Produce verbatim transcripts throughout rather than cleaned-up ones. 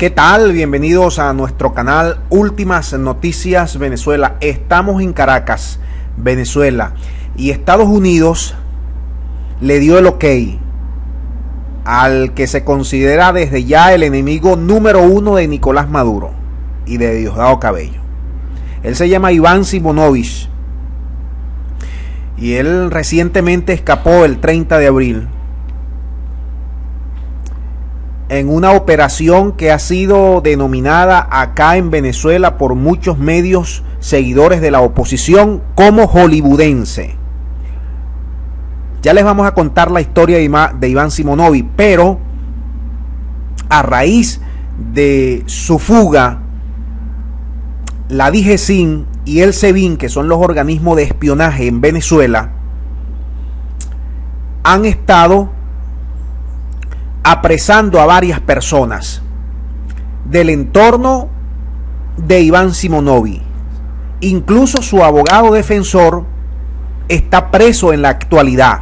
¿Qué tal? Bienvenidos a nuestro canal Últimas Noticias Venezuela. Estamos en Caracas, Venezuela, y Estados Unidos le dio el ok al que se considera desde ya el enemigo número uno de Nicolás Maduro y de Diosdado Cabello. Él se llama Iván Simonovic y él recientemente escapó el treinta de abril en una operación que ha sido denominada acá en Venezuela por muchos medios seguidores de la oposición como hollywoodense. Ya les vamos a contar la historia de Iván Simonovic, pero a raíz de su fuga, la DIGESIN y el SEBIN, que son los organismos de espionaje en Venezuela, han estado apresando a varias personas del entorno de Iván Simonovic. Incluso su abogado defensor está preso en la actualidad.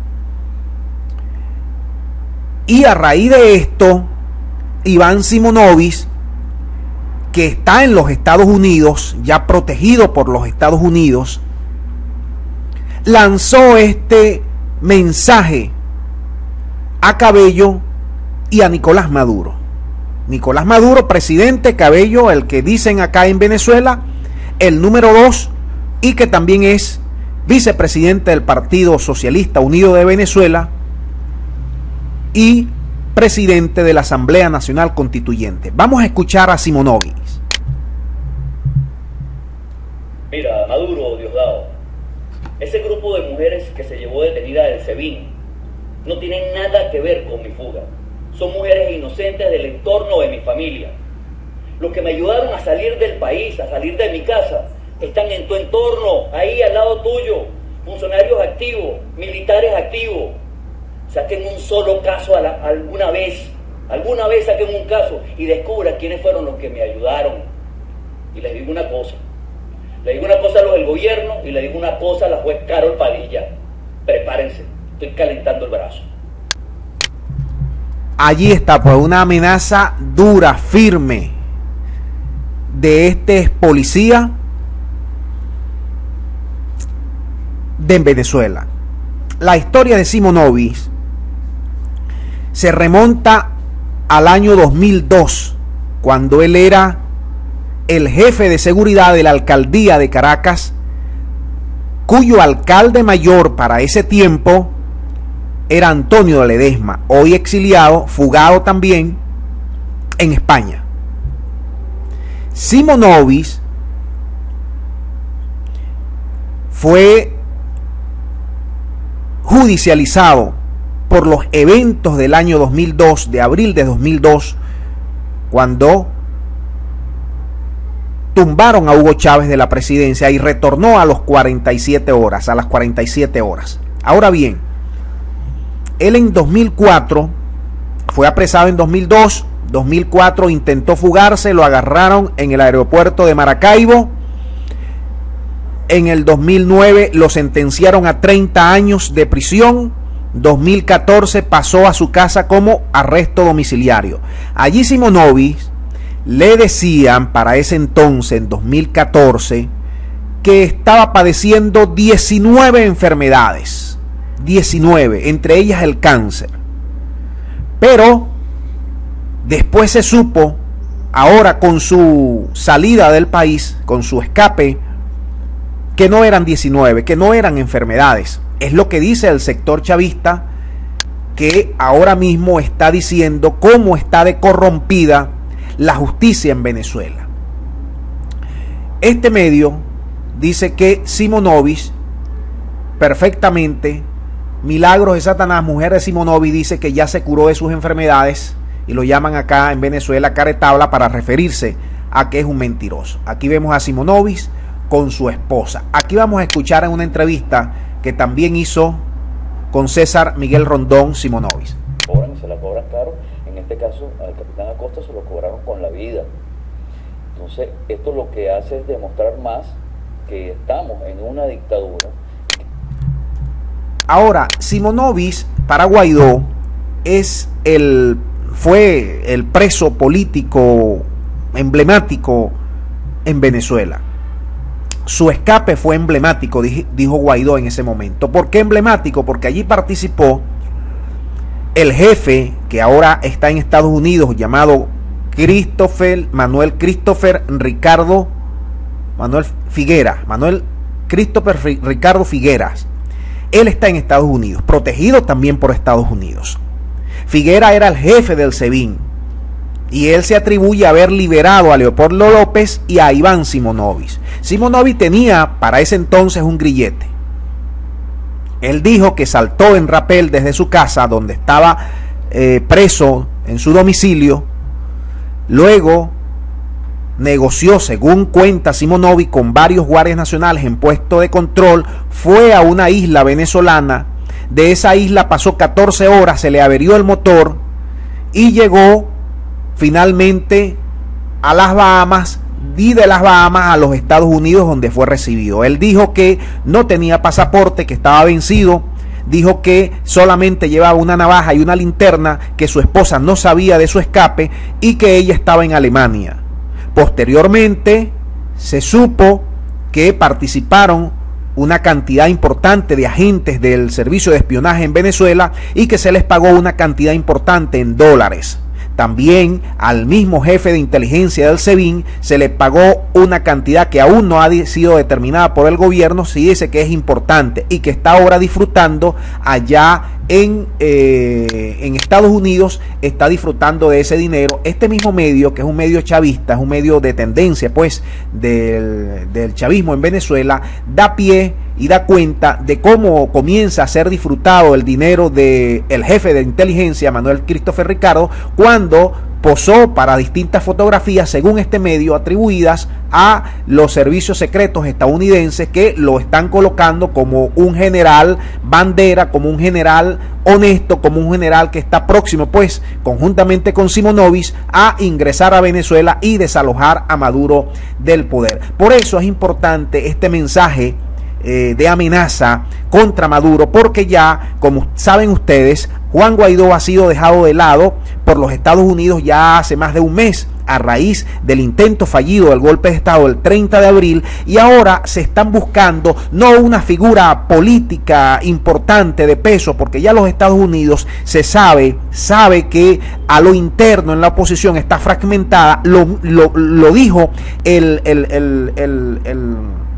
Y a raíz de esto, Iván Simonovic, que está en los Estados Unidos, ya protegido por los Estados Unidos, lanzó este mensaje a Cabello y a Nicolás Maduro. Nicolás Maduro, presidente; Cabello, el que dicen acá en Venezuela, el número dos, y que también es vicepresidente del Partido Socialista Unido de Venezuela y presidente de la Asamblea Nacional Constituyente. Vamos a escuchar a Simonovic. Mira, Maduro, Diosdado, ese grupo de mujeres que se llevó detenida del SEBIN no tienen nada que ver con mi fuga. Son mujeres inocentes del entorno de mi familia. Los que me ayudaron a salir del país, a salir de mi casa, están en tu entorno, ahí al lado tuyo. Funcionarios activos, militares activos. Saquen un solo caso a la, alguna vez, alguna vez saquen un caso y descubran quiénes fueron los que me ayudaron. Y les digo una cosa, le digo una cosa a los del gobierno y le digo una cosa a la juez Carol Padilla. Prepárense, estoy calentando el brazo. Allí está, pues, una amenaza dura, firme de este policía de Venezuela. La historia de Simonovic se remonta al año dos mil dos, cuando él era el jefe de seguridad de la alcaldía de Caracas, cuyo alcalde mayor para ese tiempo era Antonio Ledesma, hoy exiliado, fugado también en España. Simonovic fue judicializado por los eventos del año dos mil dos, de abril de dos mil dos, cuando tumbaron a Hugo Chávez de la presidencia y retornó a los cuarenta y siete horas, a las cuarenta y siete horas. Ahora bien, él en dos mil cuatro fue apresado en dos mil dos, dos mil cuatro intentó fugarse, lo agarraron en el aeropuerto de Maracaibo. En el dos mil nueve lo sentenciaron a treinta años de prisión. dos mil catorce pasó a su casa como arresto domiciliario. Allí Simonovic le decían para ese entonces, en dos mil catorce, que estaba padeciendo diecinueve enfermedades. diecinueve, entre ellas el cáncer. Pero después se supo, ahora con su salida del país, con su escape, que no eran diecinueve, que no eran enfermedades. Es lo que dice el sector chavista, que ahora mismo está diciendo cómo está de corrompida la justicia en Venezuela. Este medio dice que Simonovic perfectamente, Milagros de Satanás, mujer de Simonovic, dice que ya se curó de sus enfermedades y lo llaman acá en Venezuela caretabla para referirse a que es un mentiroso. Aquí vemos a Simonovic con su esposa. Aquí vamos a escuchar en una entrevista que también hizo con César Miguel Rondón Simonovic. Cobran y se la cobran caro. En este caso al capitán Acosta se lo cobraron con la vida. Entonces esto lo que hace es demostrar más que estamos en una dictadura. Ahora, Simonovic para Guaidó es el fue el preso político emblemático en Venezuela. Su escape fue emblemático, dijo Guaidó en ese momento. ¿Por qué emblemático? Porque allí participó el jefe que ahora está en Estados Unidos, llamado Christopher, Manuel Christopher Ricardo, Manuel Figueras, Manuel Christopher Ricardo Figueras. Él está en Estados Unidos, protegido también por Estados Unidos. Figueras era el jefe del SEBIN y él se atribuye a haber liberado a Leopoldo López y a Iván Simonovic. Simonovic tenía para ese entonces un grillete. Él dijo que saltó en rapel desde su casa, donde estaba eh, preso en su domicilio. Luego negoció, según cuenta Simonovic, con varios guardias nacionales en puesto de control. Fue a una isla venezolana. De esa isla pasó catorce horas, se le averió el motor y llegó finalmente a las Bahamas, y de las Bahamas a los Estados Unidos, donde fue recibido. Él dijo que no tenía pasaporte, que estaba vencido. Dijo que solamente llevaba una navaja y una linterna, que su esposa no sabía de su escape y que ella estaba en Alemania. Posteriormente se supo que participaron una cantidad importante de agentes del servicio de espionaje en Venezuela y que se les pagó una cantidad importante en dólares. También al mismo jefe de inteligencia del SEBIN se le pagó una cantidad que aún no ha sido determinada por el gobierno. Se dice que es importante y que está ahora disfrutando allá en, eh, en Estados Unidos, está disfrutando de ese dinero. Este mismo medio, que es un medio chavista, es un medio de tendencia pues del, del chavismo en Venezuela, da pie y da cuenta de cómo comienza a ser disfrutado el dinero del jefe de inteligencia, Manuel Christopher Ricardo, cuando posó para distintas fotografías, según este medio, atribuidas a los servicios secretos estadounidenses, que lo están colocando como un general bandera, como un general honesto, como un general que está próximo, pues, conjuntamente con Simonovic, a ingresar a Venezuela y desalojar a Maduro del poder. Por eso es importante este mensaje eh, de amenaza contra Maduro, porque ya, como saben ustedes, Juan Guaidó ha sido dejado de lado por los Estados Unidos ya hace más de un mes, a raíz del intento fallido del golpe de Estado del treinta de abril, y ahora se están buscando no una figura política importante de peso, porque ya los Estados Unidos se sabe, sabe que a lo interno en la oposición está fragmentada. Lo, lo, lo dijo el, el, el, el, el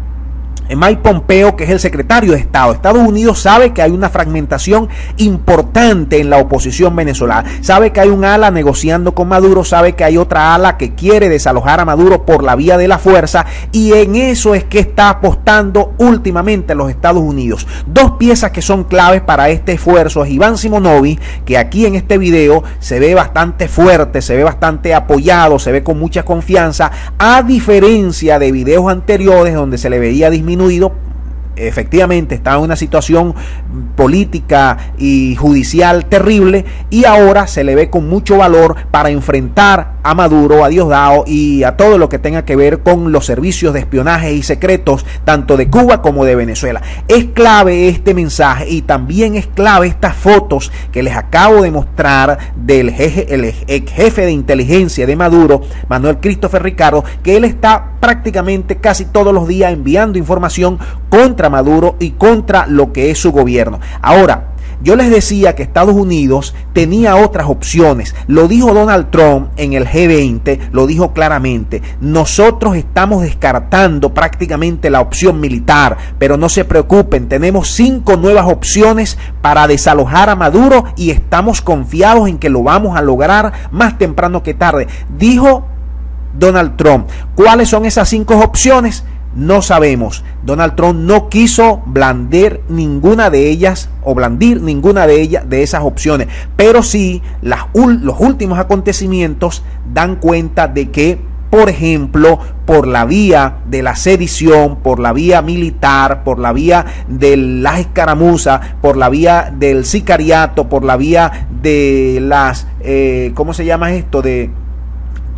Mike Pompeo, que es el secretario de Estado. Estados Unidos sabe que hay una fragmentación importante en la oposición venezolana, sabe que hay un ala negociando con Maduro, sabe que hay otra ala que quiere desalojar a Maduro por la vía de la fuerza, y en eso es que está apostando últimamente los Estados Unidos. Dos piezas que son claves para este esfuerzo es Iván Simonovic, que aquí en este video se ve bastante fuerte, se ve bastante apoyado, se ve con mucha confianza, a diferencia de videos anteriores donde se le veía disminuido. Efectivamente estaba en una situación política y judicial terrible, y ahora se le ve con mucho valor para enfrentar a Maduro, a Diosdado y a todo lo que tenga que ver con los servicios de espionaje y secretos tanto de Cuba como de Venezuela. Es clave este mensaje, y también es clave estas fotos que les acabo de mostrar del jefe, el ex jefe de inteligencia de Maduro, Manuel Christopher Ricardo, que él está prácticamente casi todos los días enviando información contra Maduro y contra lo que es su gobierno. Ahora, yo les decía que Estados Unidos tenía otras opciones. Lo dijo Donald Trump en el G veinte, lo dijo claramente. Nosotros estamos descartando prácticamente la opción militar, pero no se preocupen, tenemos cinco nuevas opciones para desalojar a Maduro y estamos confiados en que lo vamos a lograr más temprano que tarde, dijo Donald Trump. ¿Cuáles son esas cinco opciones? No sabemos. Donald Trump no quiso blandir ninguna de ellas o blandir ninguna de ellas de esas opciones, pero sí las, los últimos acontecimientos dan cuenta de que, por ejemplo, por la vía de la sedición, por la vía militar, por la vía de las escaramuzas, por la vía del sicariato, por la vía de las, eh, ¿cómo se llama esto? De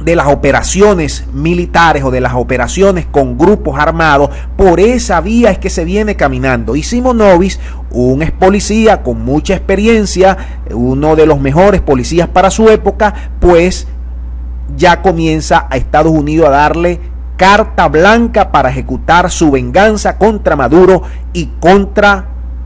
de las operaciones militares o de las operaciones con grupos armados. Por esa vía es que se viene caminando. Y Simonovic, un ex policía con mucha experiencia, uno de los mejores policías para su época, pues ya comienza a Estados Unidos a darle carta blanca para ejecutar su venganza contra Maduro y contra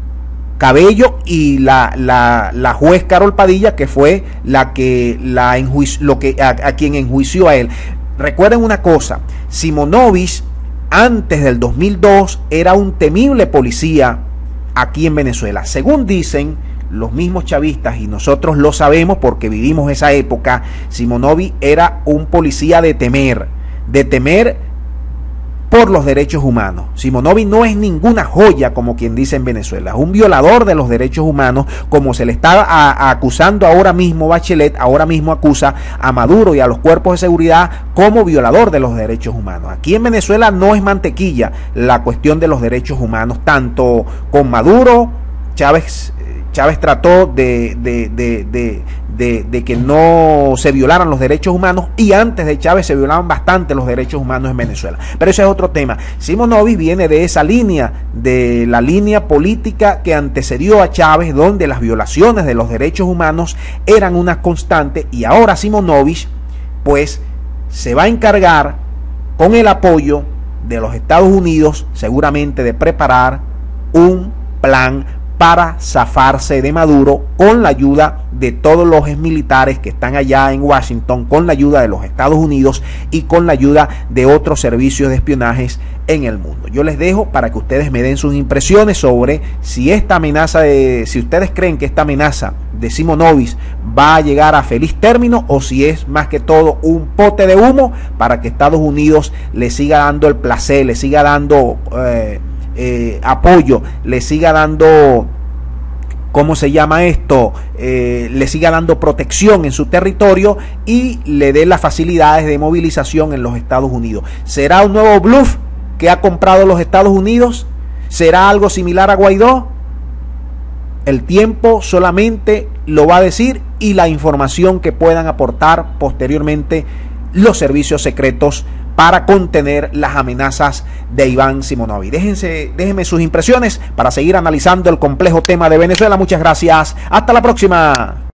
Cabello y la, la, la juez Carol Padilla, que fue la que, la enjuicio, lo que a, a quien enjuició a él. Recuerden una cosa, Simonovic antes del dos mil dos era un temible policía aquí en Venezuela. Según dicen los mismos chavistas, y nosotros lo sabemos porque vivimos esa época, Simonovic era un policía de temer, de temer por los derechos humanos. Simonovic no es ninguna joya, como quien dice en Venezuela, es un violador de los derechos humanos, como se le está a, a acusando ahora mismo Bachelet, ahora mismo acusa a Maduro y a los cuerpos de seguridad como violador de los derechos humanos. Aquí en Venezuela no es mantequilla la cuestión de los derechos humanos, tanto con Maduro, Chávez Chávez trató de, de, de, de, de, de que no se violaran los derechos humanos, y antes de Chávez se violaban bastante los derechos humanos en Venezuela. Pero ese es otro tema. Simonovic viene de esa línea, de la línea política que antecedió a Chávez, donde las violaciones de los derechos humanos eran una constante, y ahora Simonovic pues se va a encargar, con el apoyo de los Estados Unidos, seguramente de preparar un plan para zafarse de Maduro, con la ayuda de todos los exmilitares que están allá en Washington, con la ayuda de los Estados Unidos y con la ayuda de otros servicios de espionajes en el mundo. Yo les dejo para que ustedes me den sus impresiones sobre si esta amenaza de, si ustedes creen que esta amenaza de Simonovic va a llegar a feliz término, o si es más que todo un pote de humo para que Estados Unidos le siga dando el placer, le siga dando eh, Eh, apoyo, le siga dando, ¿cómo se llama esto? Eh, le siga dando protección en su territorio y le dé las facilidades de movilización en los Estados Unidos. ¿Será un nuevo bluff que ha comprado los Estados Unidos? ¿Será algo similar a Guaidó? El tiempo solamente lo va a decir, y la información que puedan aportar posteriormente los servicios secretos para contener las amenazas de Iván Simonovic. Déjense, déjenme sus impresiones para seguir analizando el complejo tema de Venezuela. Muchas gracias. Hasta la próxima.